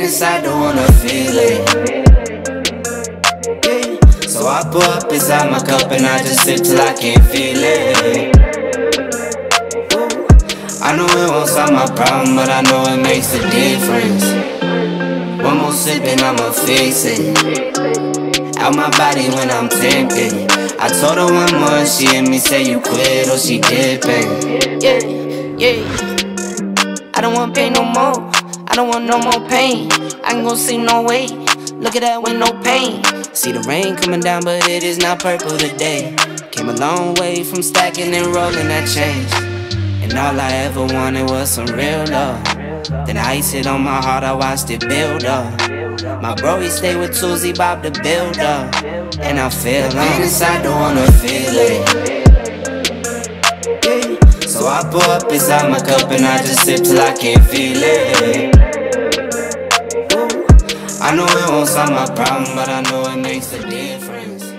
inside, don't wanna feel it. Yeah. So I pour up inside my cup and I just sip till I can't feel it. I know it won't solve my problem, but I know it makes a difference. One more sip and I'ma fix it. Out my body when I'm tempted. I told her one more and she heard me say you quit or she dipping. Yeah, yeah. I don't want pain no more. I don't want no more pain. I can go sleep no way. Look at that with no pain. See the rain coming down, but it is not purple today. Came a long way from stacking and rolling that change. And all I ever wanted was some real love. Then I iced it on my heart, I watched it build up. My bro, he stayed with Tuesday Bob to build up. And I feel on inside, don't wanna feel it. Yeah. So I pour up inside my cup and I just sip till I can't feel it. Ooh. I know it won't solve my problem, but I know it makes a difference.